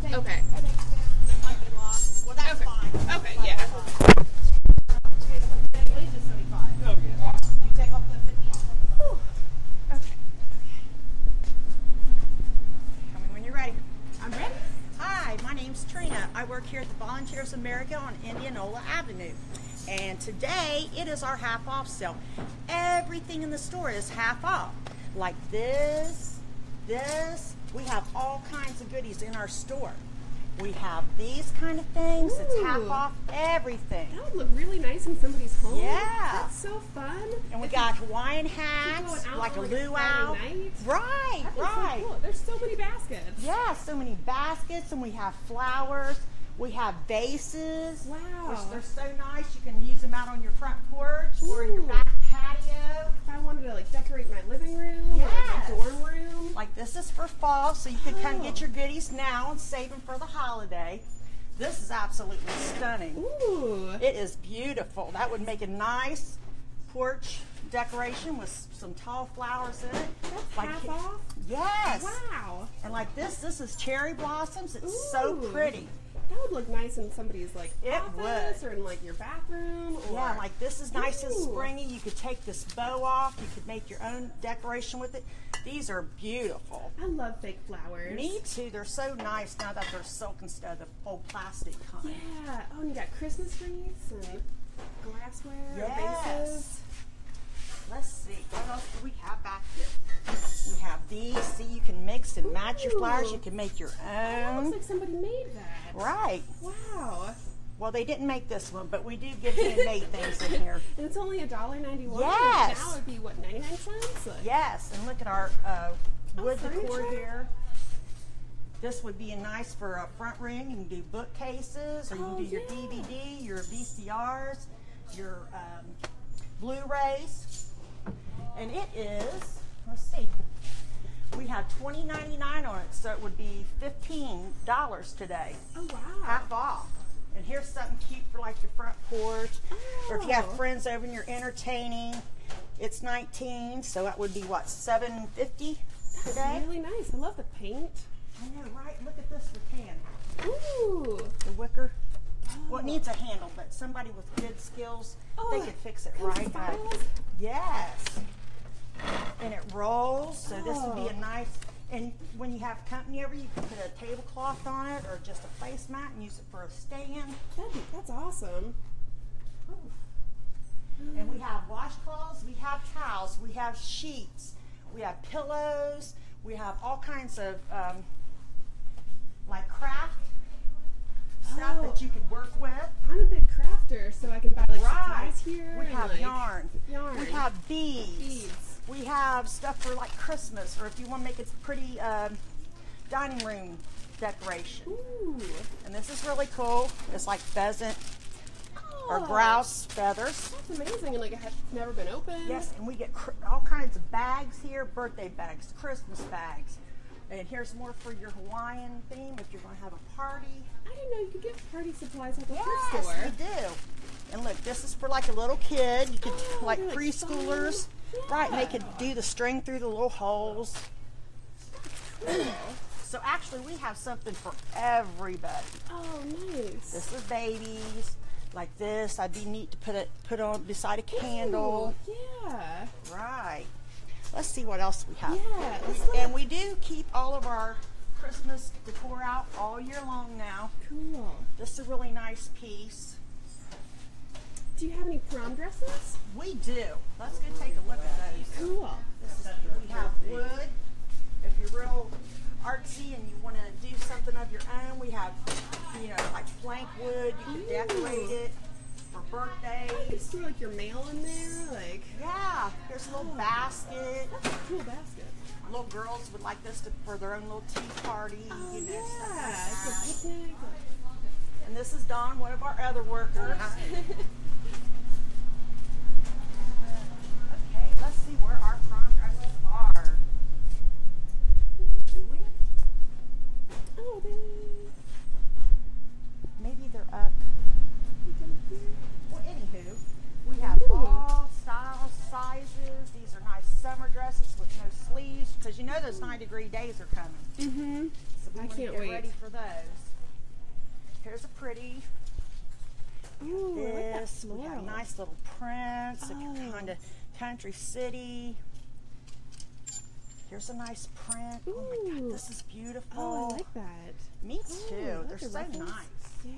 Okay. It might be lost. Well, that's Okay. fine. Okay, yeah. Leave the 75. Oh, yeah. You take off the 50 and 25. Okay. Tell me when you're ready. I'm ready. Hi, my name's Trina. I work here at the Volunteers America on Indianola Avenue. And today it is our half off sale. Everything in the store is half off. Like this. We have all kinds of goodies in our store. We have these kind of things. It's half Ooh. off everything. That would look really nice in somebody's home. Yeah. That's so fun. And we got Hawaiian hats, out like a on, like, a luau. Friday night. Right, That'd be right. so cool. There's so many baskets. Yeah, so many baskets, and we have flowers. We have vases. Wow. Which they're so nice. You can use them out on your front porch or your Ooh. back patio. If I wanted to like decorate my living room or like Yes. my dorm room. Like this is for fall, so you can come Oh. get your goodies now and save them for the holiday. This is absolutely stunning. Ooh. It is beautiful. That would make a nice porch decoration with some tall flowers in it. That's Like half off? Yes. Wow. And like this is cherry blossoms. It's so Ooh. pretty. That would look nice in somebody's like It office would. or in like your bathroom. Or... Yeah, like this is nice and Ooh. springy. You could take this bow off. You could make your own decoration with it. These are beautiful. I love fake flowers. Me too. They're so nice now that they're silk instead of old plastic kind. Yeah. Oh, and you got Christmas wreaths and glassware, Yes. vases. Let's see. What else do we have back here? We have these. See, you can mix and match your flowers. Ooh. You can make your That own. looks like somebody made that. Right. Wow. Well, they didn't make this one, but we do give handmade things in here. And it's only $1.91. Yes. Now it'd be what, 99 cents? Like, Yes, and look at our wood decor furniture? here. This would be nice for a front room. You can do bookcases, or you can do your yeah. DVD, your VCRs, your Blu-rays. And it is, let's see, we have $20.99 on it, so it would be $15 today. Oh, wow. Half off. And here's something cute for like your front porch, or if you have Oh. friends over and you're entertaining. It's $19, so that would be what, $7.50 today? Really nice. I love the paint. I know, right? Look at this rattan. Ooh. The wicker. Oh. Well, it needs a handle, but somebody with good skills, they could fix it comes right. with files? Yes. And it rolls, so this would be a Oh. nice, and when you have company over, you can put a tablecloth on it or just a placemat and use it for a stand. That's awesome. And we have washcloths, we have towels, we have sheets, we have pillows, we have all kinds of like craft stuff Oh. that you could work with. I'm a big crafter, so I can buy like supplies here. We and, have like, yarn. yarn. We have beads. Beads. We have stuff for like Christmas, or if you want to make it pretty dining room decoration. Ooh. And this is really cool. It's like pheasant or Oh, grouse feathers. That's amazing, and like it has never been opened. Yes, and we get all kinds of bags here, birthday bags, Christmas bags. And here's more for your Hawaiian theme if you're going to have a party. I didn't know you could get party supplies at the thrift Yes, store. we do. And look, this is for like a little kid. You could, Oh, like they're like preschoolers. fun. Right, and they Yeah. could do the string through the little holes. Cool. So actually, we have something for everybody. Oh, nice. This is babies. Like this, I'd be neat to put on beside a candle. Ooh, yeah. Right. Let's see what else we have. Yeah, let's look. And we do keep all of our Christmas decor out all year long now. Cool. This is a really nice piece. Do you have any prom dresses? We do. Let's go take a look at those. Cool. This is, we have wood. If you're real artsy and you want to do something of your own, we have, like plank wood. You can decorate it for You birthdays. store like your mail in there, like. Yeah, there's a little basket. That's a cool basket. Little girls would like this for their own little tea party. Oh, stuff like yeah. that. It's a picnic. And this is Dawn, one of our other workers. Okay, let's see where our prom dresses are. Do we? Oh, they. Maybe they're up. Well, anywho, we have Ooh. all styles, sizes. These are nice summer dresses with no sleeves, because you know those 9-degree days are coming. Mm-hmm. So So we I want to can't get wait. ready for those. Here's a pretty. Ooh, I like that This, we have floral. nice little prints, Oh. kind of country city. Here's a nice print. Oh my Ooh. God, this is beautiful. Oh, I like that. Me Oh, too. I They're like the so ruffles. nice. Yeah.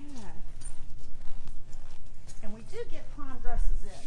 And we do get prom dresses in.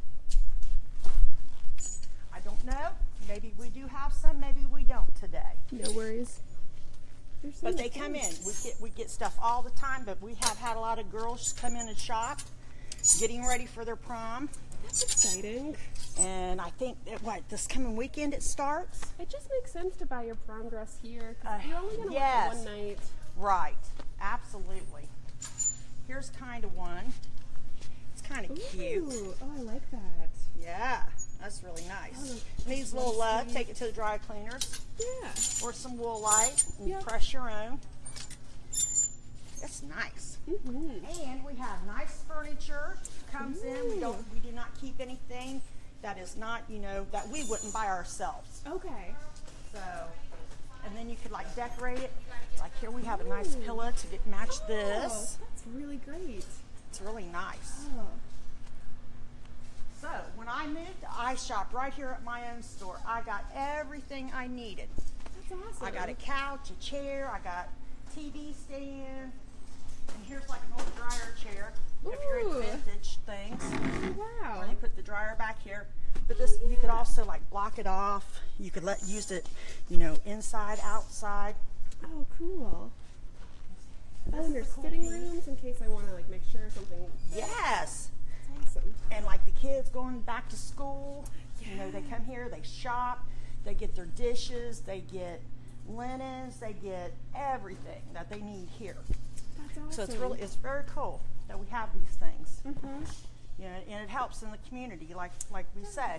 I don't know. Maybe we do have some, maybe we don't today. No worries. There's so But much they come fun. in. We get stuff all the time, but we have had a lot of girls come in and shop, getting ready for their prom. That's exciting. And I think that this coming weekend it starts. It just makes sense to buy your prom dress here because you're only going to yes. wear it one night. Right. Absolutely. Here's kind of one. It's kind of cute. Ooh, oh, I like that. Yeah. That's really nice. Oh, Needs a little love. Take it to the dry cleaners. Yeah. Or some wool light and Yep. press your own. It's nice. Mm-hmm. And we have nice furniture comes in. We do not keep anything that is not, that we wouldn't buy ourselves. Okay. So, and then you could like decorate it. Like here we have a nice pillow to match this. Oh, that's really great. It's really nice. Oh. So when I moved, I shopped right here at my own store. I got everything I needed. That's awesome. I got a couch, a chair, I got TV stand, and here's like an old dryer chair. If you're Ooh. into vintage things, Wow. where they put the dryer back here. But this, you could also like block it off. You could use it, inside, outside. Oh, cool. This Oh, and is there's a cool fitting piece. rooms in case I want to like make sure something. Yes. That's awesome. And like the kids going back to school, they come here, they shop, they get their dishes, they get linens, they get everything that they need here. That's awesome. So it's very cool that we have these things. Mm-hmm. And it helps in the community, like we say.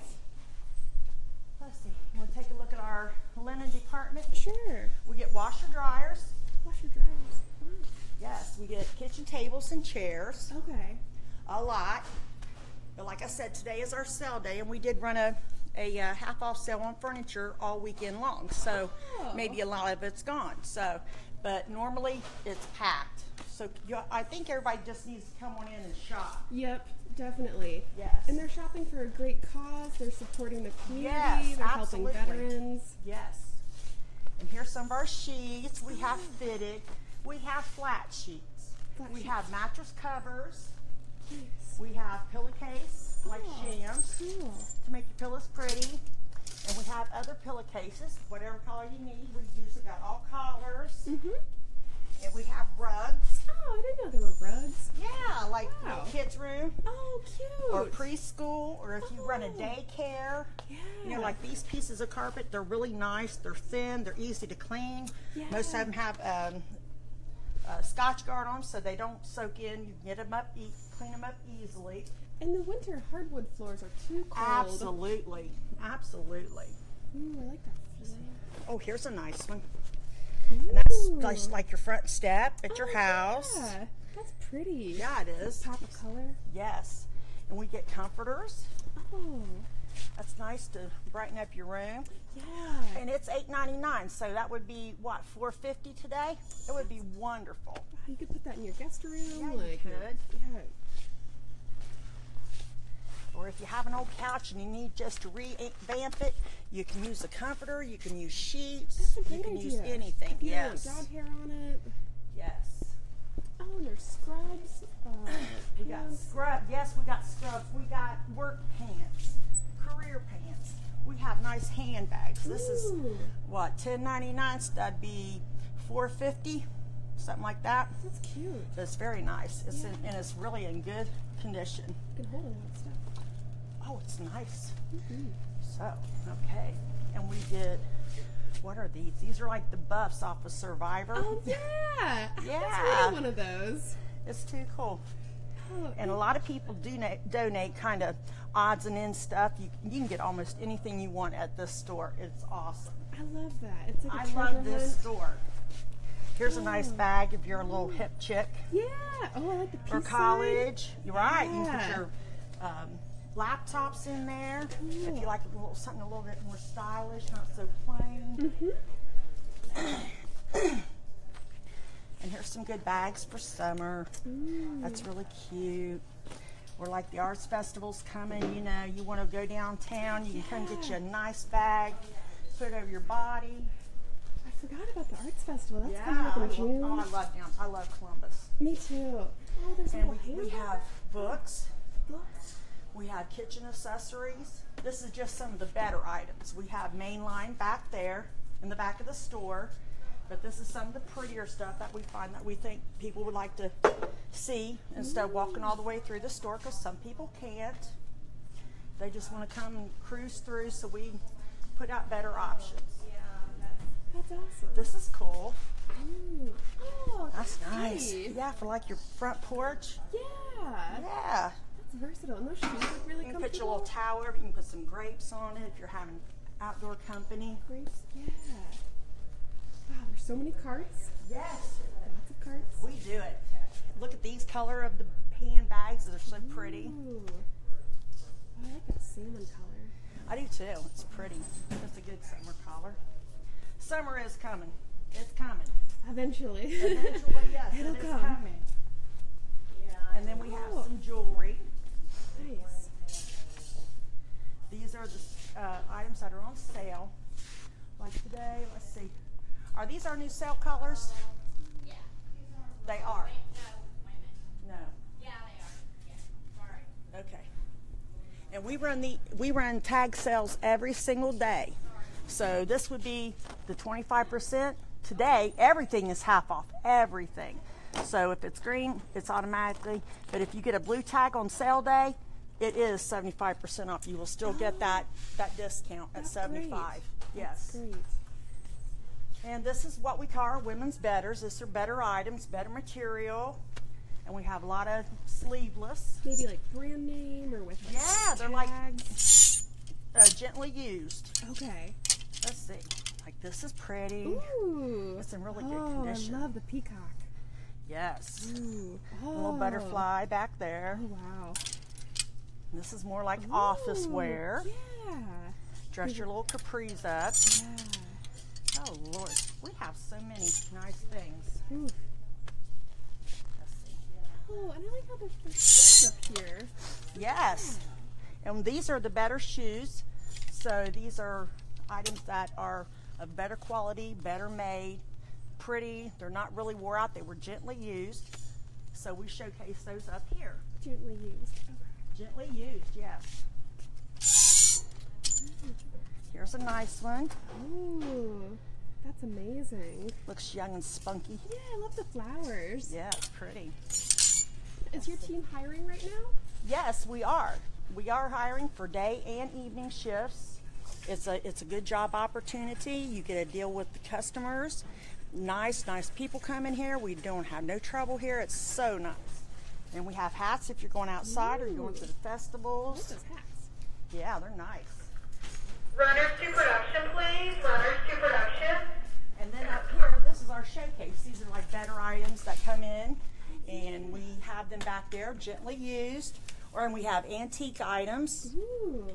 Let's see. You want to take a look at our linen department? Sure. We get washer dryers. Washer dryers. Wow. Yes, we get kitchen tables and chairs. Okay. A lot. But like I said, today is our sale day, and we did run a half off sale on furniture all weekend long. So maybe a lot of it's gone. So, but normally it's packed. So I think everybody just needs to come on in and shop. Yep, definitely. Yes. And they're shopping for a great cause. They're supporting the community. Yes, they're absolutely. helping veterans. Yes. And here's some of our sheets. We have fitted. We have flat sheets. We have mattress covers. Nice. We have pillowcase, like shams, Cool. to make your pillows pretty. And we have other pillowcases, whatever color you need. We usually got all colors. Mm-hmm. And we have rugs. Oh, I didn't know there were rugs. Yeah, like Wow. kids' room. Oh, cute. Or preschool, or if you run a daycare. Yeah. Like these pieces of carpet, they're really nice. They're thin. They're easy to clean. Yeah. Most of them have Scotch guard on them, so they don't soak in. You can get them up, clean them up easily. In the winter, hardwood floors are too cold. Absolutely, absolutely. Ooh, I like that floor. Oh, here's a nice one, Ooh. and that's like your front step at your house. Yeah, that's pretty. Yeah, it is. Pop of color. Yes, and we get comforters. Oh, That's nice to brighten up your room. yeah. And it's $8.99, so that would be what, $4.50 today? It would be wonderful. You could put that in your guest room. Yeah, you like, could. Yeah. Or if you have an old couch and you need just to revamp it, you can use a comforter, you can use sheets, That's a great you can idea. use anything. Yeah, Yes. dog hair on it. Yes. Oh, and there's scrubs. We got scrub. Yes, we got scrubs. We got work pants, career pants. We have nice handbags. This is Ooh. what, $10.99, so that'd be $4.50, something like that. That's cute. So it's very nice. It's Yeah. and it's really in good condition. You can hold a lot of stuff. Oh, it's nice. Mm-hmm. So, okay. And we did, what are these? These are like the buffs off of Survivor. Oh, yeah. Yeah. I was one of those. It's too cool. Oh, And a lot of people do donate kind of odds and ends stuff. You can get almost anything you want at this store. It's awesome. I love that. It's like a I treasure love this hunt. store. Here's a nice Oh. bag if you're a little hip chick. Yeah. Oh, I like the peace For college. You're right. You can Yeah. put your laptops in there. If Cool. you like something a little bit more stylish, not so plain. Mm-hmm. some good bags for summer. That's really cute. Or like the arts festival's coming, you know, you want to go downtown, you can come get you a nice bag, put it over your body. I forgot about the arts festival. That's coming up in June. I love Columbus. Me too. Oh, there's And little we have books. books. We have kitchen accessories. This is just some of the better items. We have mainline back there in the back of the store, but this is some of the prettier stuff that we find that we think people would like to see instead of walking all the way through the store, because some people can't. They just want to come and cruise through, so we put out better options. That's awesome. This is cool. Ooh. Oh, That's nice. pretty. Yeah, for like your front porch. Yeah. Yeah. That's versatile. And those shoes look really You can comfortable. put your little towel over. You can put some grapes on it if you're having outdoor company. Grapes. Yeah. Wow, there's so many carts. Yes, Lots of carts. we do it. Look at these color of the handbags. They're so pretty. Ooh. Oh, I like that salmon color. I do too. It's pretty. It's a good summer color. Summer is coming. It's coming. Eventually. Eventually, yes, It'll it is come. coming. And then we have some jewelry. Nice. These are the items that are on sale. Like today, let's see. Are these our new sale colors? Yeah. They are. No, wait a minute. No. Yeah, they are. Yeah. Sorry. Okay. And we run tag sales every single day. So this would be the 25%. Today, everything is half off. Everything. So if it's green, it's automatically. But if you get a blue tag on sale day, it is 75% off. You will still get that discount at That's 75. great. Yes. Great. And this is what we call our women's betters. These are better items, better material. And we have a lot of sleeveless. Maybe like brand name or with like Yeah, they're like tags. gently used. Okay. Let's see. Like this is pretty. Ooh. It's in really good Oh, condition. I love the peacock. Yes. Ooh. A little butterfly back there. Oh, wow. This is more like office Ooh, wear. Yeah. Dress your little capris up. Yeah. Oh Lord, we have so many nice things. Ooh. Let's see. Oh, and I like how there's shoes up here. Yes. And these are the better shoes. So these are items that are of better quality, better made, pretty. They're not really wore out. They were gently used. So we showcase those up here. Gently used. Okay. Gently used, yes. Here's a nice one. Ooh. That's amazing. Looks young and spunky. Yeah, I love the flowers. Yeah, it's pretty. Is your team hiring right now? Yes, we are. We are hiring for day and evening shifts. It's a good job opportunity. You get to deal with the customers. Nice people come in here. We don't have no trouble here. It's so nice. And we have hats if you're going outside or you're going to the What's festivals. those hats? Yeah, they're nice. Runners to production, please. Runners to production. And then up here, this is our showcase. These are like better items that come in, and we have them back there, gently used. Or we have antique items. Ooh.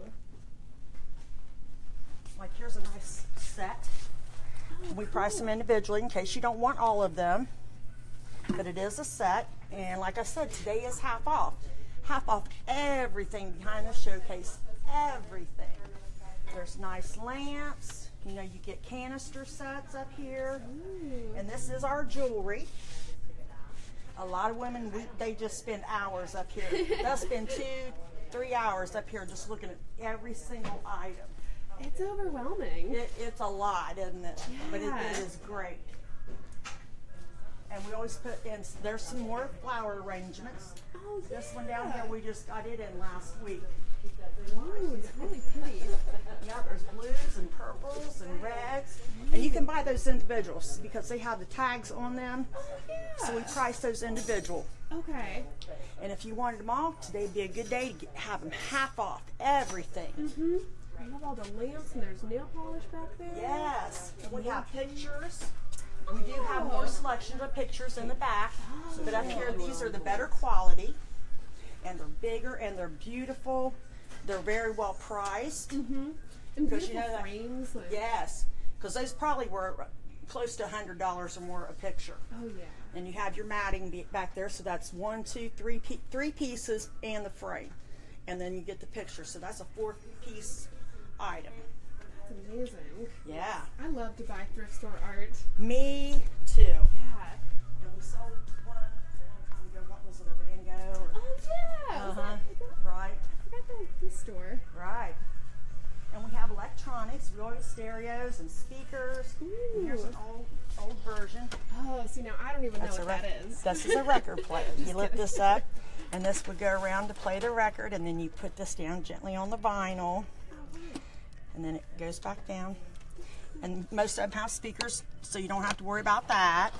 Like here's a nice set. We price them individually in case you don't want all of them. But it is a set. And like I said, today is half off. Half off everything behind the showcase. Everything. There's nice lamps. You know, you get canister sets up here. Ooh. And this is our jewelry. A lot of women, they just spend hours up here. They'll spend 2-3 hours up here just looking at every single item. It's overwhelming. It's a lot, isn't it? But Yeah. it is great. And we always put in, there's some more flower arrangements. Oh, yeah. This one down here, we just got it in last week. Ooh, it's really pretty. Yeah, there's blues and purples and reds. And you can buy those individuals because they have the tags on them. Yeah. So we price those individual. Okay. And if you wanted them all, today'd be a good day to have them half off everything. Mm-hmm. I love all the lamps and there's nail polish back there. Yes. We have pictures. We do have more selections of pictures in the back. But up here, these are the better quality. And they're bigger and they're beautiful. They're very well priced. Mm-hmm. And 'Cause beautiful you know that- frames. Like, Yes. Because those probably were close to $100 or more a picture. Oh yeah. And you have your matting back there, so that's 1, 2, 3, three pieces and the frame. And then you get the picture, so that's a 4-piece item. That's amazing. Yeah. I love to buy thrift store art. Me too. Yeah. And we sold one a long time ago. What was it, a Van Gogh? Or, Oh yeah. uh-huh. Right. I forgot this store. Right. And we have electronics. We always stereos and speakers. And here's an old version. Oh, see now I don't even know what that is. This is a record player. You lift this up, and this would go around to play the record, and then you put this down gently on the vinyl, and then it goes back down. And most of them have speakers, so you don't have to worry about that.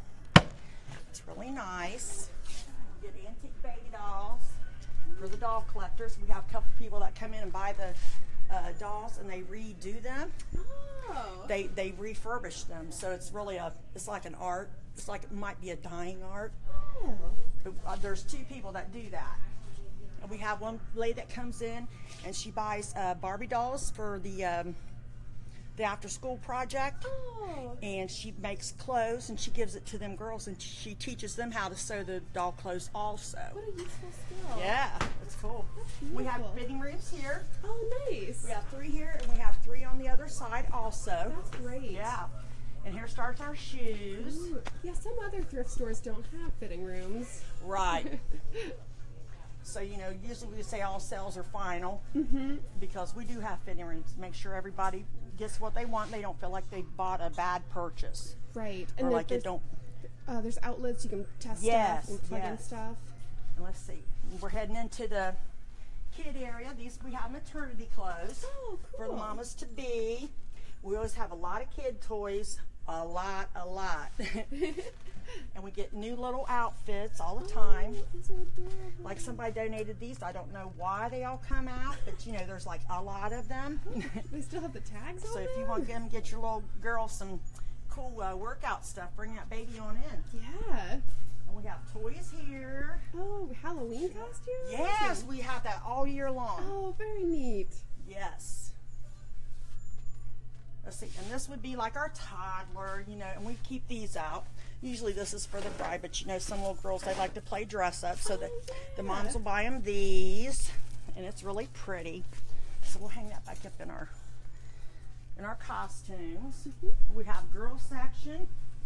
It's really nice. You get antique baby dolls for the doll collectors. We have a couple people that come in and buy the dolls, and they redo them. Oh. They refurbish them, so it's really it's like an art. It's like it might be a dying art. Oh. But, there's 2 people that do that. And we have one lady that comes in and she buys Barbie dolls for the after school project. Oh. And she makes clothes and she gives it to them girls, and she teaches them how to sew the doll clothes also. What a useful skill. Yeah, it's cool. That's We have beautiful. fitting rooms here. Oh, nice. We have 3 here, and we have 3 on the other side also. That's great. Yeah. And here starts our shoes. Ooh. Yeah, some other thrift stores don't have fitting rooms. Right. So, usually we say all sales are final, because we do have fitting rooms to make sure everybody gets what they want. They don't feel like they bought a bad purchase. Right. Or then like it don't. there's outlets you can test Yes, stuff and plug in yes. stuff. And let's see. We're heading into the kid area. We have maternity clothes Oh, for the cool. mamas to be. We always have a lot of kid toys. A lot. And we get new little outfits all the time. Oh, those are adorable. Like somebody donated these. I don't know why they all come out, but there's like a lot of them. They still have the tags on So if you them? want them, get your little girl some cool workout stuff. Bring that baby on in. Yeah. And we have toys here. Oh, Halloween costumes? Yes, we have that all year long. Oh, very neat. Yes. Let's see, and this would be like our toddler, and we keep these out. Usually this is for the bride, but some little girls, they like to play dress up, so the moms will buy them these, and it's really pretty. So we'll hang that back up in our costumes. We have girl section.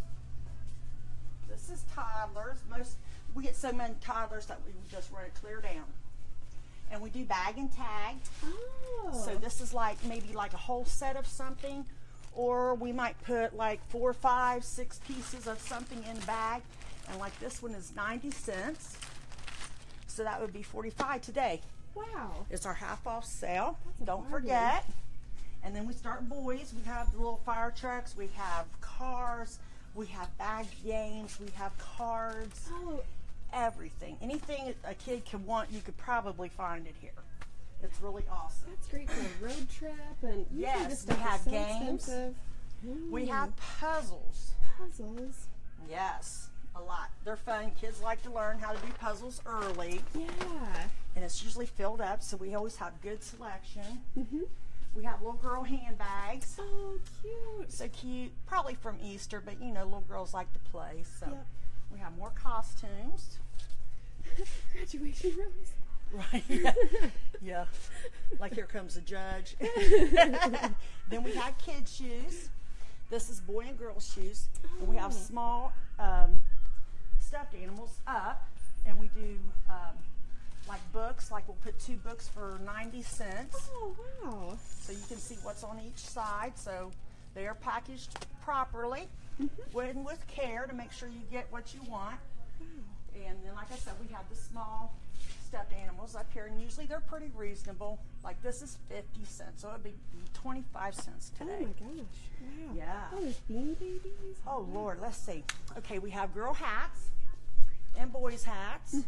This is toddlers. We get so many toddlers that we just run it clear down. And we do bag and tag. Oh. So this is maybe like a whole set of something, or we might put like 4, 5, 6 pieces of something in a bag. And like this one is 90 cents. So that would be 45 today. Wow. It's our half off sale. That's a Don't bargain. forget. And then we start boys. We have the little fire trucks. We have cars. We have bag games. We have cards. Oh, Everything. Anything a kid could want, you could probably find it here. It's really awesome. that's great for a road trip. And usually Yes, this we stuff have is so games. expensive. We have puzzles. puzzles. Yes, a lot. They're fun. Kids like to learn how to do puzzles early. Yeah. And it's usually filled up, so we always have good selection. Mhm. We have little girl handbags. Oh, cute. So cute. Probably from Easter, but little girls like to play. So Yep. we have more costumes. Graduation robes. Right. Yeah. Like here comes the judge. Then we have kids' shoes. This is boy and girl shoes. And we have Oh. small stuffed animals up. And we do like books. Like we'll put 2 books for 90 cents. Oh, wow. So you can see what's on each side. So they are packaged properly and with care to make sure you get what you want. And then, like I said, we have the small stuffed animals up here, and usually they're pretty reasonable. Like this is 50 cents, so it'd be 25 cents Oh today. my gosh. Wow. Yeah. Oh, there's Beanie Babies. Oh Lord, let's see. Okay, we have girl hats and boys hats.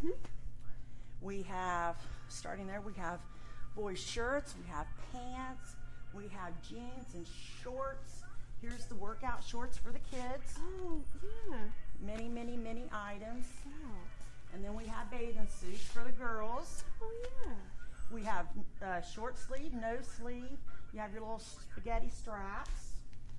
We have, starting there, we have boys shirts, we have pants, we have jeans and shorts. Here's the workout shorts for the kids. Oh, yeah. Many, many, many items. Wow. And then we have bathing suits for the girls. Oh, yeah. We have short sleeve, no sleeve. You have your little spaghetti straps.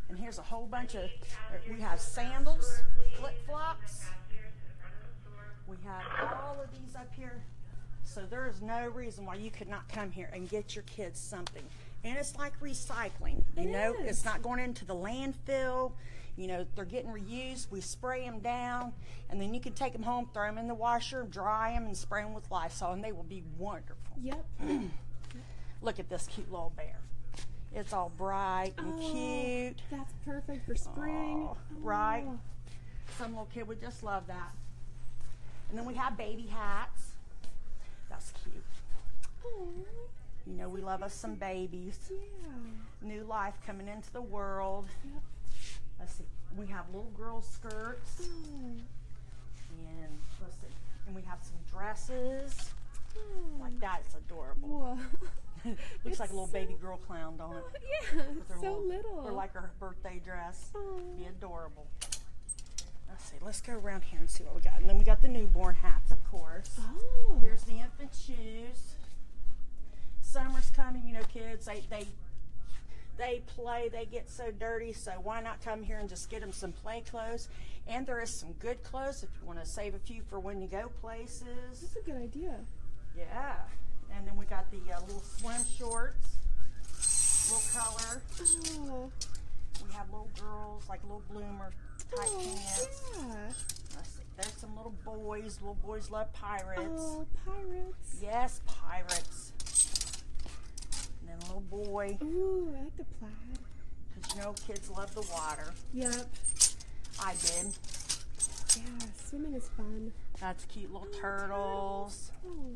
And here's a whole bunch of, we have sandals, flip-flops. We have all of these up here. So there is no reason why you could not come here and get your kids something. And it's like recycling, you know? It's not going into the landfill. You know, they're getting reused. We spray them down, and then you can take them home, throw them in the washer, dry them, and spray them with Lysol, and they will be wonderful. Yep. Look at this cute little bear. It's all bright and cute. That's perfect for spring. Right? Some little kid would just love that. And then we have baby hats. That's cute. Oh, You know, we love us some babies. yeah. New life coming into the world. Yep. Let's see. We have little girl skirts. Oh. And let's see. And we have some dresses. Oh. Like that. It's adorable. Whoa. Looks It's like a little so- baby girl clown, don't it? Yeah, With her so little. Or like her birthday dress. Oh. Be adorable. Let's see. Let's go around here and see what we got. And then we got the newborn hats, of course. Oh. Here's the infant shoes. Summer's coming, you know, kids, they play, they get so dirty, so why not come here and just get them some play clothes? And there is some good clothes if you want to save a few for when you go places. That's a good idea. Yeah. And then we got the little swim shorts, little color. Oh. We have little girls, like little bloomer type pants. Yeah. Let's see, there's some little boys. Little boys love pirates. Oh, pirates. Yes, pirates. And then a little boy, Ooh, I like the plaid. because you know kids love the water. Yep. I did. Yeah, swimming is fun. That's cute little turtles. Oh.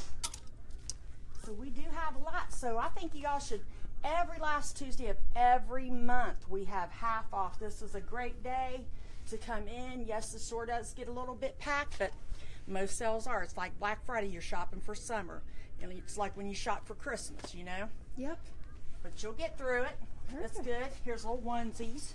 So we do have a lot. So I think you all should, every last Tuesday of every month, we have half off. This is a great day to come in. Yes, the store does get a little bit packed, but most sales are. It's like Black Friday, you're shopping for summer. And it's like when you shop for Christmas, you know? Yep. But you'll get through it. That's Perfect. good. Here's little onesies.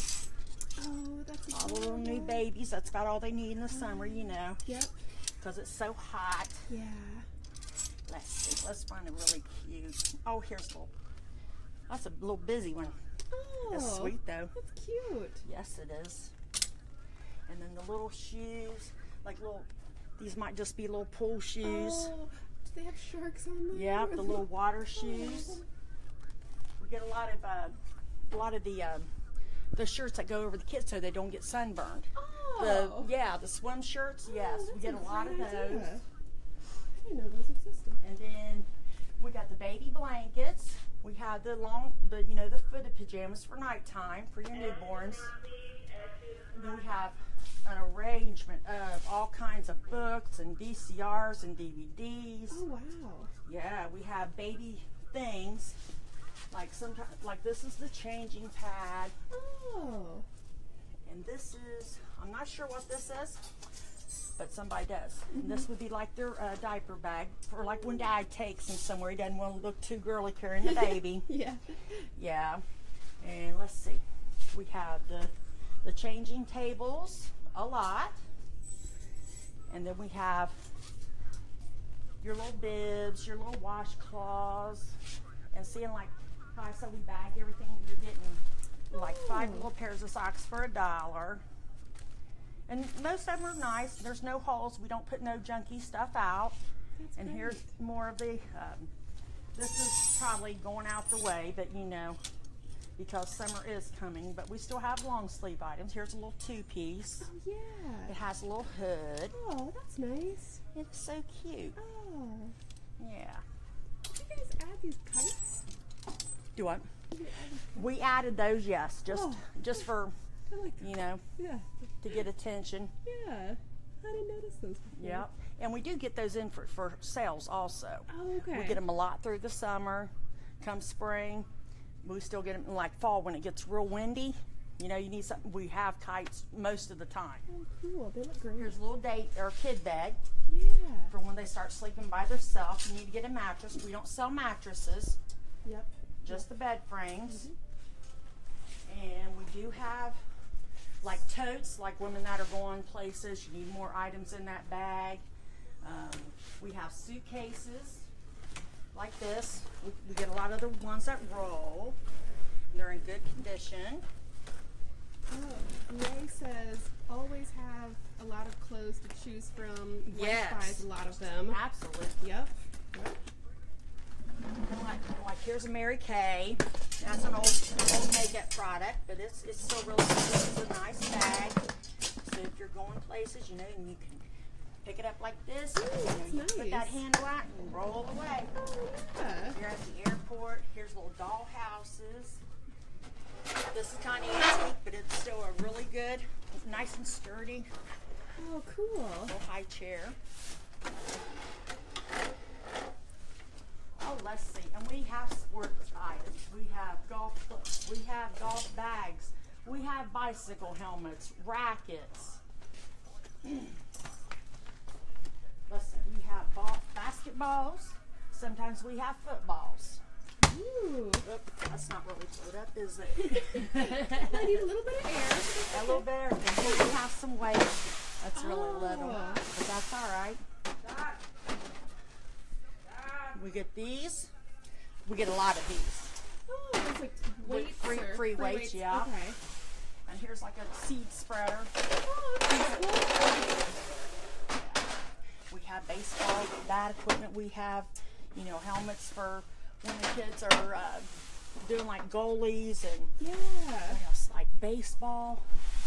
Oh, that's All the little new adorable. babies. That's about all they need in the summer, you know, Yep. because it's so hot. Yeah. Let's see. Let's find a really cute. Oh, here's a little. That's a little busy one. Oh. That's sweet, though. That's cute. Yes, it is. And then the little shoes, like little, these might just be little pool shoes. Oh, do they have sharks on them? Yeah, the little water shoes. We get a lot of the shirts that go over the kids so they don't get sunburned. Oh. The swim shirts. Yes, Oh, we get a that's lot of great those. idea. I didn't know those existed. And then we got the baby blankets. We have the footed pajamas for nighttime for your newborns. And then we have an arrangement of all kinds of books and VCRs and DVDs. Oh, wow. Yeah, we have baby things. Like sometimes, like this is the changing pad, Oh. and this is, I'm not sure what this is, but somebody does. And this would be like their diaper bag for like when Dad takes him somewhere. He doesn't want to look too girly carrying the baby. Yeah. Yeah. And let's see, we have the changing tables, a lot, and then we have your little bibs, your little washcloths, and seeing like how I said we bag everything. You're getting like 5 little pairs of socks for $1. And most of them are nice. There's no holes. We don't put no junky stuff out. That's And great. here's more of the, this is probably going out the way, but you know, because summer is coming, but we still have long sleeve items. Here's a little 2-piece. Oh, yeah. It has a little hood. Oh, that's nice. It's so cute. Oh. Yeah. Did you guys add these kites? Do what? Did you add these kites? We added those, yes, Oh. just for, I like that. you know, Yeah. to get attention. Yeah. I didn't notice those before. Yep. And we do get those in for sales also. Oh, okay. We get them a lot through the summer. Come spring, we still get them in like fall when it gets real windy. You know, you need something. We have kites most of the time. Oh, cool. They look great. Here's a little kid bed Yeah. for when they start sleeping by themselves. You need to get a mattress. We don't sell mattresses, Yep. just the bed frames. And we do have like totes, like women that are going places. You need more items in that bag. We have suitcases like this. We get a lot of the ones that roll. And they're in good condition. choose from. Wife Yes. buys a lot of them. Absolutely. Yep. Like here's a Mary Kay. That's an old makeup product, but it's still really good. This is a nice bag. So if you're going places, you know, and you can pick it up like this. You that's put that nice. handle out and roll away. Yeah. You're at the airport. Here's little doll houses. This is kind of antique, but it's still a really good, nice and sturdy Oh, cool. little high chair. Oh, let's see. And we have sports items. We have golf clubs. We have golf bags. We have bicycle helmets, rackets. Let's see. We have basketballs. Sometimes we have footballs. Ooh. Oop, that's not really pulled up, is it? I need a little bit of air. A little bit of everything. Here we have some weight. That's really little, Oh. but that's all right. We get these. We get a lot of these. Oh, it's like weights. Free weights, yeah. Okay. And here's like a seed spreader. Oh, that's cool. We have baseball, bat equipment. We have, you know, helmets for when the kids are doing like goalies and Yeah. what else? Like baseball.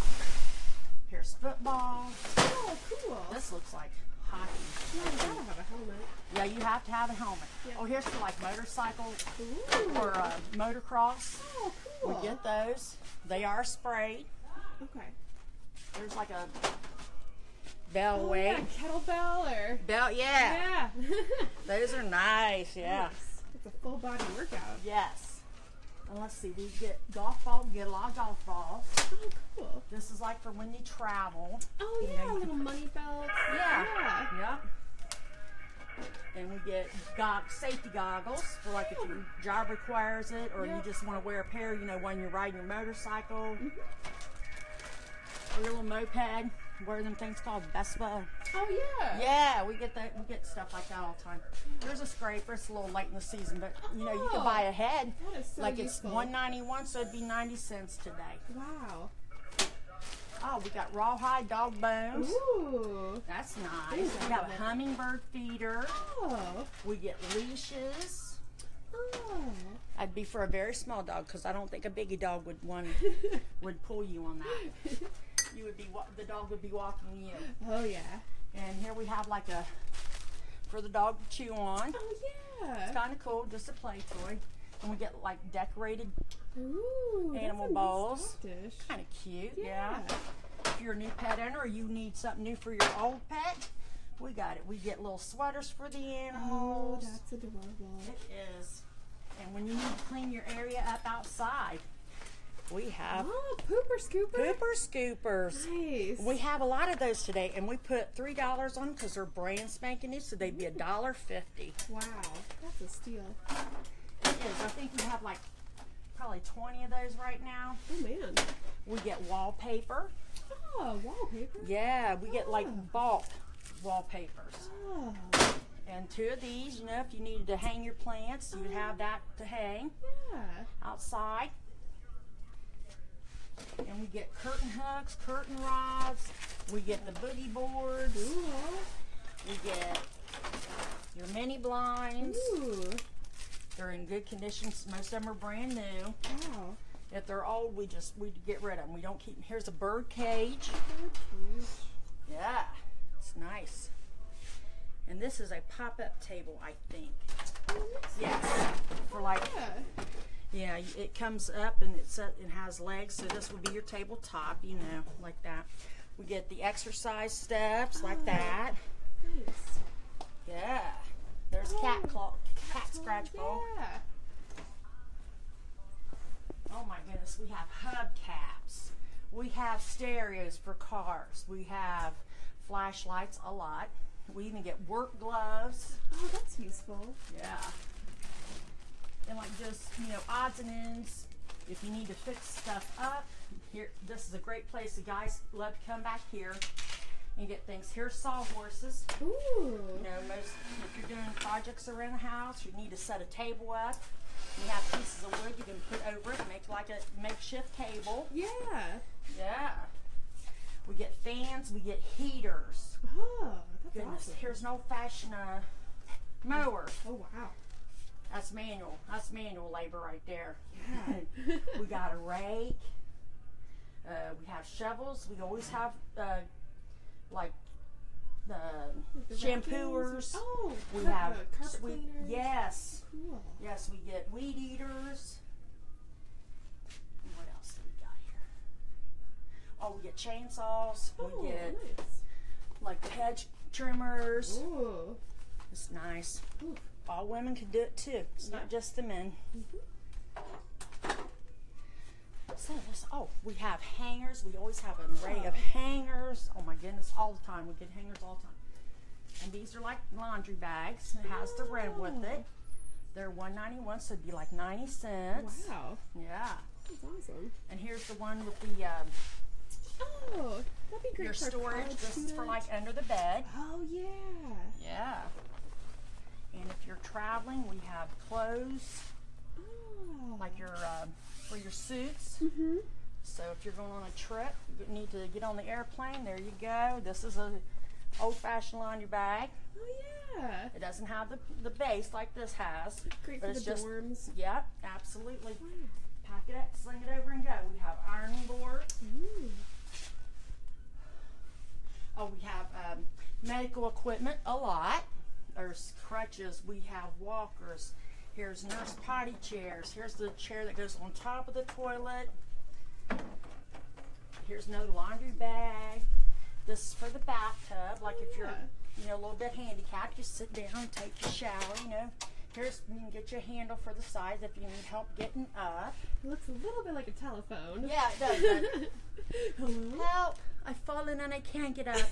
Here's football. Oh, cool. This looks like hockey. Yeah, you gotta have a helmet. Yeah, you have to have a helmet. Yeah. Oh, here's for like motorcycle Ooh. or motocross. Oh, cool. We get those. They are sprayed. Okay. There's like a bell Oh, weight. yeah, kettlebell or. Bell, yeah. Yeah. Those are nice, yeah. Nice. It's a full body workout. Yes. And let's see, we get golf balls. We get a lot of golf balls. Oh, cool. This is like for when you travel. Oh, You yeah, know, you little money belts. Yeah. Yeah. Yep. And we get safety goggles for like if your job requires it, or you Yep. just want to wear a pair, you know, when you're riding your motorcycle. Or your little moped. What are them things called? Vespa. Oh, yeah. Yeah, we get that. We get stuff like that all the time. There's a scraper. It's a little late in the season, but you know you can buy ahead. That is so Like useful. it's $1.91, so it'd be 90 cents today. Wow. Oh, we got rawhide dog bones. Ooh. That's Ooh, nice. We have a hummingbird feeder. Oh. We get leashes. Oh. I'd be for a very small dog because I don't think a biggie dog would pull you on that. You would be the dog would be walking you. Oh, yeah. And here we have like a for the dog to chew on. Oh, yeah. It's kind of cool, just a play toy. And we get like decorated, Ooh. animal that's a bowls. nice dish. kind of cute. Yeah. If you're a new pet owner or you need something new for your old pet, we got it. We get little sweaters for the Oh, animals. that's adorable. It is. And when you need to clean your area up outside, we have Oh, pooper scooper. pooper scoopers. Nice. We have a lot of those today, and we put $3 on because they're brand spanking new, so they'd be $1.50. Wow, that's a steal. It is. I think we have like probably 20 of those right now. Oh, man. We get wallpaper. Oh, wallpaper. Yeah, we get like Oh. bulk wallpapers. Oh, And 2 of these, you know, if you needed to hang your plants, you would have that to hang yeah. outside. And we get curtain hooks, curtain rods. We get the boogie boards. Cool. We get your mini blinds. Ooh. They're in good condition. Most of them are brand new. Wow. If they're old, we get rid of them. We don't keep them. Here's a bird cage. Yeah, it's nice. And this is a pop-up table, I think. Yes, for like, Yeah. yeah, it comes up and it has legs, so this would be your tabletop, you know, like that. We get the exercise steps like that. Nice. Yeah. There's cat scratch bowl. Yeah. Oh my goodness, we have hubcaps. We have stereos for cars. We have flashlights a lot. We even get work gloves. Oh, that's useful. Yeah. And like just, you know, odds and ends. If you need to fix stuff up, here, this is a great place. The guys love to come back here and get things. Here's sawhorses. Ooh. You know, if you're doing projects around the house, you need to set a table up. You have pieces of wood you can put over it, make like a makeshift table. Yeah. Yeah. We get fans fans. We get heaters. Oh, that's Goodness, awesome. here's an old-fashioned mower. Oh, wow. That's manual. That's manual labor right there. Yeah. We got a rake. We have shovels. We always have like the The shampooers. Oh, We have carpet cleaners. yes, Cool. yes. We get weed eaters. And what else do we got here? Oh, we get chainsaws. Oh, We get nice. like hedge trimmers. Ooh. It's nice. Ooh. All women can do it too. It's not just the men. So this, we have hangers. We always have an array of hangers. Oh my goodness, all the time. We get hangers all the time. And these are like laundry bags. It has the red with it. They're $1.91, so it'd be like 90 cents. Wow. Yeah. That's awesome. And here's the one with the Oh, that'd be great your for a storage. college This is for student. like under the bed. Oh, yeah. Yeah. And if you're traveling, we have clothes, Oh. like your for your suits. Mm-hmm. So if you're going on a trip, you need to get on the airplane. There you go. This is a old-fashioned laundry bag. Oh, yeah. It doesn't have the base like this has. Great but for it's the just, dorms. yeah, absolutely. Wow. Pack it up, sling it over, and go. We have ironing boards. Ooh. Oh, we have medical equipment, a lot. There's crutches. We have walkers. Here's nurse potty chairs. Here's the chair that goes on top of the toilet. Here's another laundry bag. This is for the bathtub. Like if you're, a little bit handicapped, you sit down, take your shower, Here's, you can get your handle for the sides if you need help getting up. It looks a little bit like a telephone. Yeah, it does. doesn't it? Hello? Help! I've fallen and I can't get up.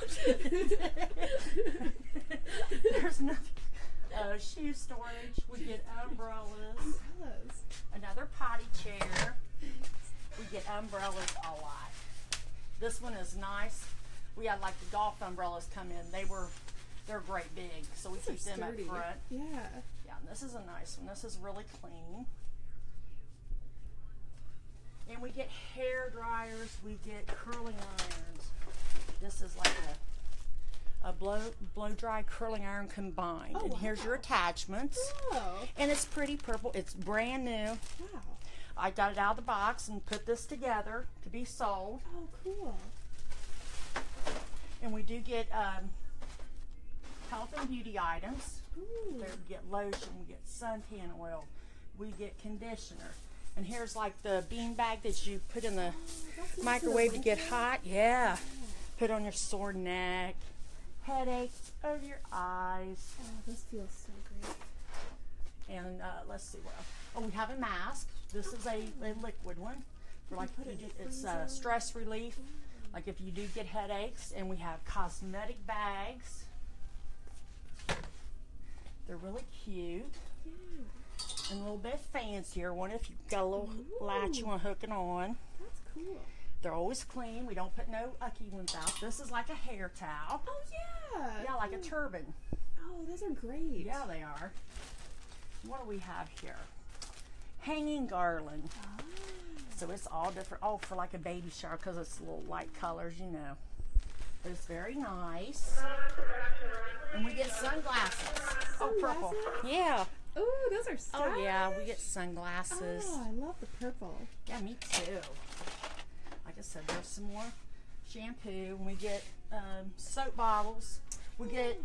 There's nothing. Shoe storage. We get umbrellas. Umbrellas. Another potty chair. We get umbrellas a lot. This one is nice. We had like the golf umbrellas come in. They're great big, so we keep them up Sturdy. front. Yeah. Yeah, and this is a nice one. This is really clean. And we get hair dryers. We get curling irons. This is like a blow dry curling iron combined. Oh, and here's your wow. attachments. Oh. And it's pretty purple. It's brand new. Wow. I got it out of the box and put this together to be sold. Oh, cool. And we do get health and beauty items. Ooh. There we get lotion, we get suntan oil, we get conditioner. And here's like the bean bag that you put in the That's microwave to nice. get hot. Yeah. Put on your sore neck, headaches, over your eyes. Oh, this feels so great. And let's see what else. Oh, we have a mask. This is a liquid one. For like put it in the it's freezer. stress relief. Like if you do get headaches. And we have cosmetic bags. They're really cute. Yeah. And a little bit fancier one if you've got a little latch you want to hook it on. That's cool. They're always clean. We don't put no icky ones out. This is like a hair towel. Oh, yeah. Yeah, like a turban. Oh, those are great. Yeah, they are. What do we have here? Hanging garland. Ah. So it's all different. Oh, for like a baby shower because it's little light colors, But it's very nice. And we get sunglasses. Oh, purple. Sunglasses? Yeah. Ooh, those are stylish. Oh, yeah. We get sunglasses. Oh, I love the purple. Yeah, me too. Like I said, there's some more shampoo. And we get soap bottles. We get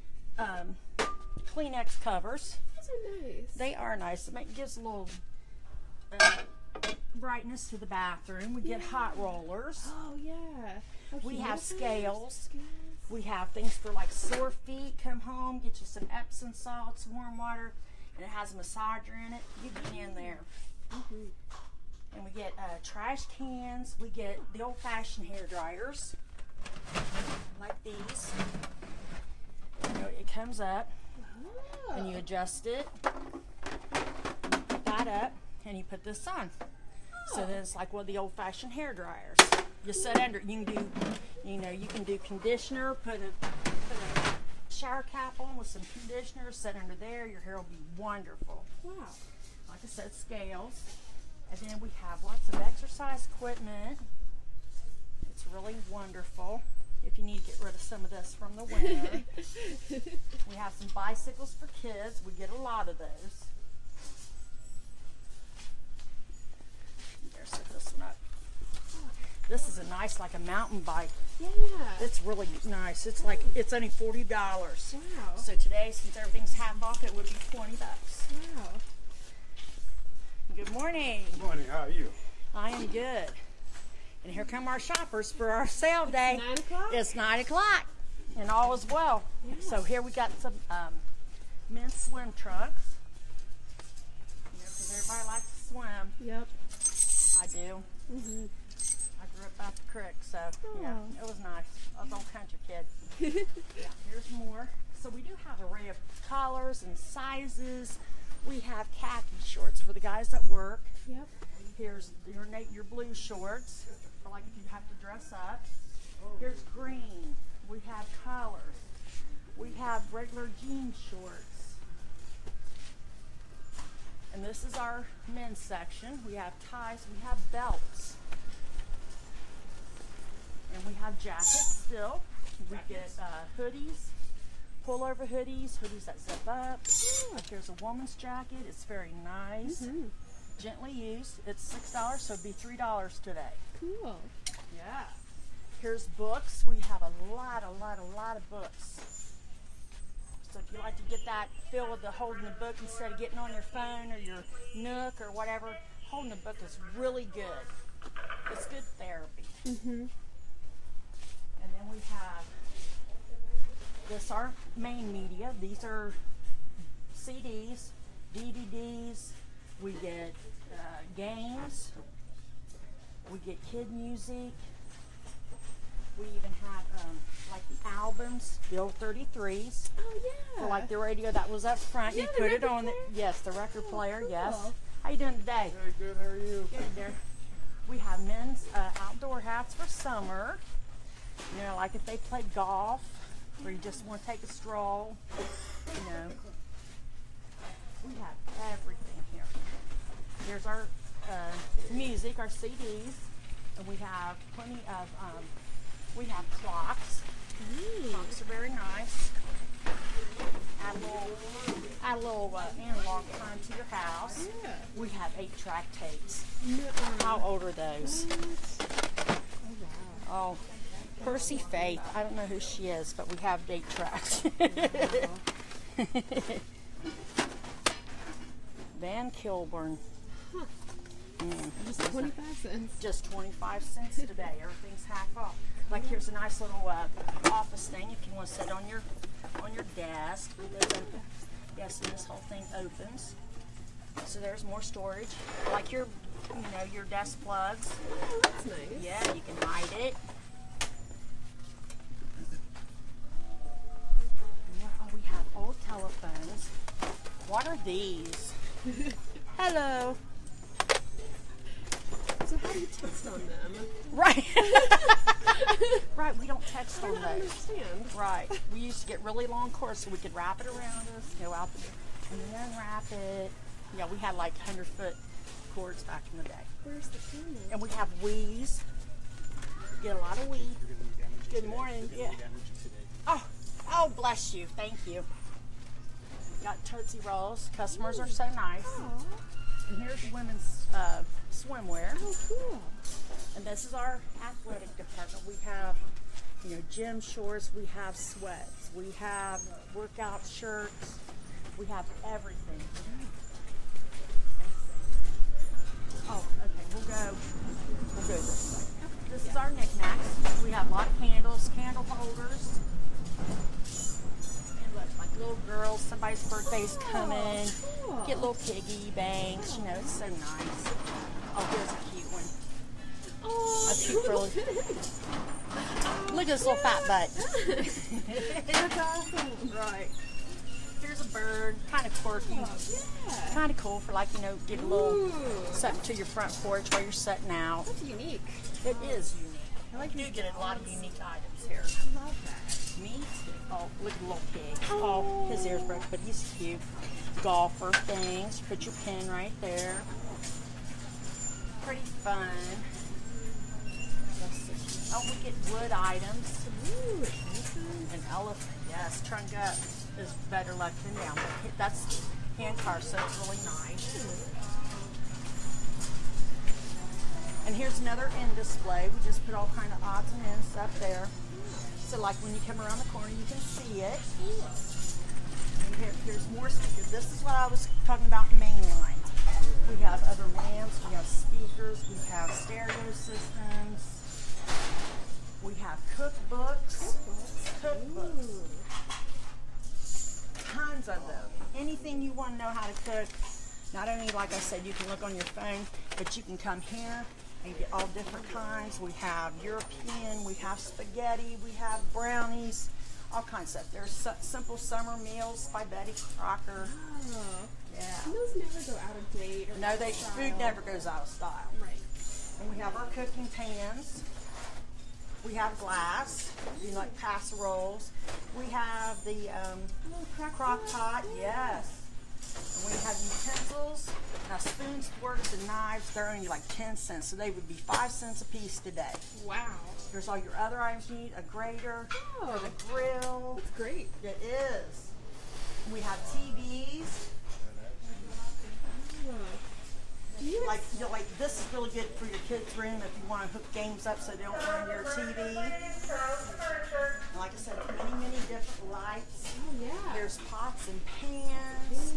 Kleenex covers. Those are nice. They are nice. It gives a little brightness to the bathroom. We get hot rollers. Oh, yeah. Oh, We have humidifiers? scales. Scales. We have things for like sore feet. Come home, get you some Epsom salts, warm water, and it has a massager in it. You get in there. Mhm. And we get trash cans. We get the old-fashioned hair dryers, like these. It comes up, Oh. and you adjust it. You put that up, and you put this on. So then it's like one of the old-fashioned hair dryers. You set under it. You can do, you can do conditioner. Put a shower cap on with some conditioner. Set under there. Your hair will be wonderful. Wow. Like I said, scales. And then we have lots of exercise equipment. It's really wonderful. wonderful if you need to get rid of some of this from the winter. We have some bicycles for kids. We get a lot of those. There, set this one up. This is a nice, like a mountain bike. Yeah. It's really nice. It's like, it's only $40. Wow. So today, since everything's half off, it would be $20. Wow. Good morning. Good morning, how are you? I am good. And here come our shoppers for our sale day. 9 o'clock? It's 9 o'clock, and all is well. Yeah. So here we got some men's swim trunks. You know, 'cause everybody likes to swim. Yep. I do. Mhm. I grew up at the creek, so yeah, Oh. it was nice. I was an old country kid. Yeah, here's more. So we do have an array of colors and sizes. We have khaki shorts for the guys that work. Yep. Here's your blue shorts, for like if you have to dress up. Here's green. We have colors. We have regular jean shorts. And this is our men's section. We have ties, we have belts. And we have jackets still. We get hoodies, pullover hoodies, hoodies that zip up. Like here's a woman's jacket. It's very nice. Mhm. Gently used. It's $6, so it'd be $3 today. Cool. Yeah. Here's books. We have a lot of books. So if you like to get that feel of the holding the book instead of getting on your phone or your Nook or whatever, holding the book is really good. It's good therapy. Mhm. And then we have this, our main media. These are CDs, DVDs. We get games. We get kid music. We even have like the albums, the old 33s. Oh yeah. For like the radio that was up front. Yeah, You the put it record on. player? Yes, the record player. cool. Yes. How you doing today? Very good, how are you? Good there. We have men's outdoor hats for summer. You know, like if they play golf or you just want to take a stroll. You know, we have everything here. Here's our music, our CDs, and we have plenty of. We have clocks. Clocks are very nice. Add a little analog time to your house. Yeah. We have 8-track tapes. Nuh-uh. How old are those? What? Oh Oh, Percy Faith. I don't know who she is, but we have 8 tracks. wow. Van Kilburn. Just 25 cents. Just 25 cents today. Everything's half off. Like here's a nice little office thing if you want to sit on your desk. It does open. Yes, and this whole thing opens. So there's more storage. Like your desk plugs. Oh, that's nice. Yeah, you can hide it. Oh, we have old telephones. What are these? Hello. So how do you text on them? Right. Right, we don't text I on don't those. understand. Right. We used to get really long cords so we could wrap it around us, go out the door, and then unwrap it. Yeah, we had like 100-foot cords back in the day. Where's the camera? And we have Wii's. Get a lot of Wii. Good morning. Yeah. Oh, bless you. Thank you. Got Tootsie Rolls. Customers are so nice. Aw. And here's women's swimwear. Oh, cool. And this is our athletic department. We have, gym shorts. We have sweats. We have workout shirts. We have everything. Oh, okay. We'll go this way. This is our knickknacks. We have a lot of candles, candle holders. And look, like little girls, somebody's birthday's coming. Cool. Get little piggy banks. It's so nice. Oh, here's a cute one. Oh, A cute girl. Look at this little fat butt. That's awesome. Right. Here's a bird. Kind of quirky. Yeah. Kind of cool for get a little Ooh. something to your front porch while you're sitting out. That's unique. It is unique. I like You do these get a lot of dogs. unique items here. I love that. Me too. Oh, look at the little pig. Oh, his ears broke, but he's cute. Golfer things. Put your pin right there. Pretty fun. Let's see. Oh, we antique wood items. Ooh, elephant. An elephant, yes. Trunk up is better luck than down. But that's hand carved, so it's really nice. And here's another end display. We just put all kind of odds and ends up there. So like when you come around the corner, you can see it. And here's more speakers. This is what I was talking about, main line. We have other lamps, we have speakers, we have stereo systems. We have cookbooks. Tons of them. Anything you want to know how to cook. Not only, like I said, you can look on your phone, but you can come here and get all different kinds. We have European, we have spaghetti, we have brownies, all kinds of stuff. There's simple summer meals by Betty Crocker. Oh. Yeah. And those never go out of date. Or No, out of food style. never goes out of style. Right. And we have our cooking pans. We have glass, you know, like casseroles. We have the crock pot, yes. And we have utensils. Now spoons, forks, and knives, they're only like 10 cents, so they would be 5 cents a piece today. Wow. Here's all your other items you need, a grater, Oh. for the grill. That's great. It is. We have TVs. Oh. Do you Like this is really good for your kids' room if you want to hook games up so they don't run your TV. And like I said, many different lights. Oh, yeah. There's pots and pans.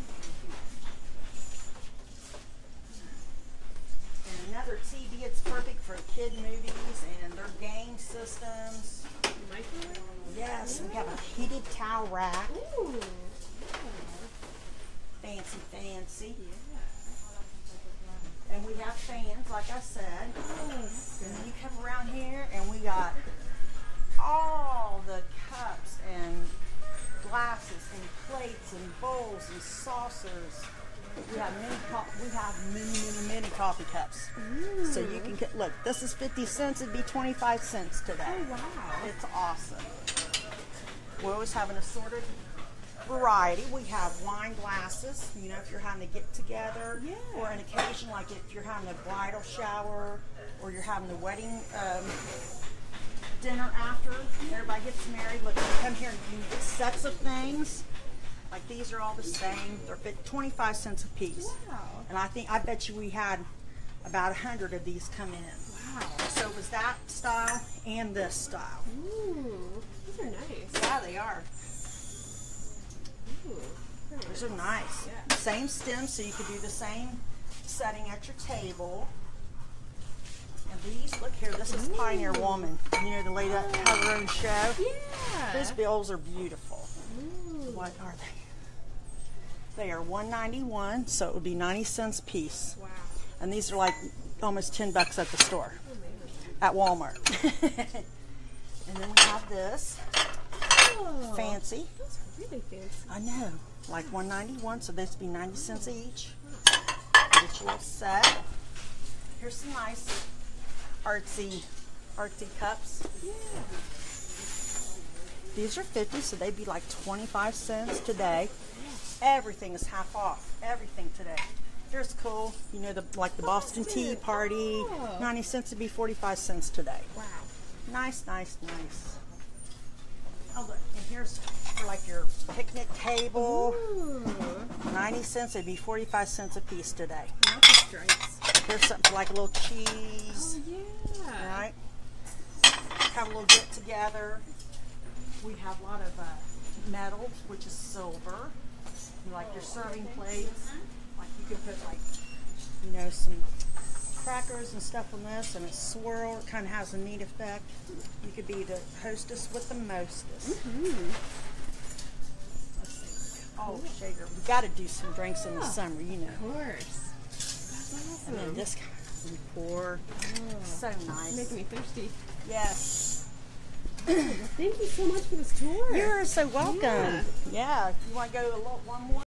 And another TV, it's perfect for kid movies and their game systems. Microwave? Yes, we have a heated towel rack. Ooh. Fancy. Yeah. And we have fans, like I said. Oh, And then you come around here and we got all the cups and glasses and plates and bowls and saucers. We have many coffee cups. Ooh. So you can get, look, this is 50 cents, it'd be 25 cents today. Oh, wow. It's awesome. We always have an assorted variety. We have wine glasses, you know, if you're having to get together, Yeah. or an occasion like if you're having a bridal shower or you're having a wedding dinner after everybody gets married. Look, you come here and you get sets of things. Like these are all the same. They're 25 cents a piece. Wow. And I bet you we had about 100 of these come in. Wow. So it was that style and this style. Ooh. These are nice. Yeah, they are. Ooh. Very Those are nice. Yeah. Same stem, so you could do the same setting at your table. And these, look here, this is Pioneer Woman. You know, the lady that had her own show. Yeah. Those bills are beautiful. Ooh. What are they? They are $1.91, so it would be 90 cents a piece. Wow. And these are like almost $10 at the store, Oh, man. at Walmart. And then we have this, Oh. fancy. Those are really fancy. I know, like $1.91, so this would be 90 cents each. Get you all set. Here's some nice artsy cups. Yeah. These are 50, so they'd be like 25 cents today. Everything is half off. Everything today. Here's cool. You know, like the Boston Tea Party. Oh. 90 cents would be 45 cents today. Wow. Nice. Oh look, and here's for like your picnic table. Ooh. 90 cents, it'd be 45 cents a piece today. Not the stripes. Here's something for like a little cheese. Oh, yeah. Right? Have a little get together. We have a lot of metal, which is silver. You like your serving plates. Like you could put like, you know, some crackers and stuff on this, and it's swirl. It kind of has a neat effect. You could be the hostess with the mostest. Let's see. Oh, shaker. We got to do some drinks in the summer, you know. Of course. That's awesome. And then this kind of pour. So nice. Making me thirsty. Yes. Thank you so much for this tour. You're so welcome. Yeah. Yeah. You want to go one more?